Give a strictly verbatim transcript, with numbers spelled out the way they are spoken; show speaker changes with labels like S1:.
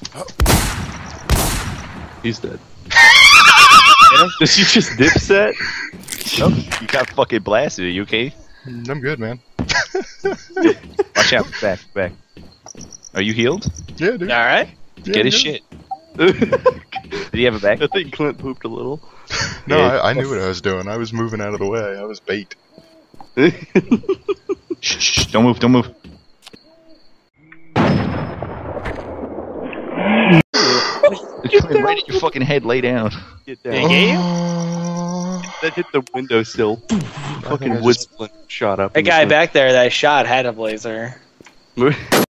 S1: He's dead. Did you just dipset?
S2: Nope, you got fucking blasted. Are you okay?
S3: I'm good, man.
S2: Watch out. Back, back. Are you healed?
S3: Yeah, dude.
S4: Alright.
S3: Yeah,
S2: Get his
S3: yeah.
S2: shit. Did he have a back?
S1: I think Clint pooped a little.
S3: No,
S2: Yeah.
S3: I, I knew what I was doing. I was moving out of the way. I was bait.
S2: Shh, shh, don't move, don't move. Clint, right at your fucking head, lay down.
S1: Get down.
S4: Did he get you?
S1: That hit the windowsill. Fucking
S3: I
S1: wood
S3: just-
S1: splinter shot up.
S4: That
S1: in the
S4: guy
S1: window.
S4: back there that I shot had a blazer.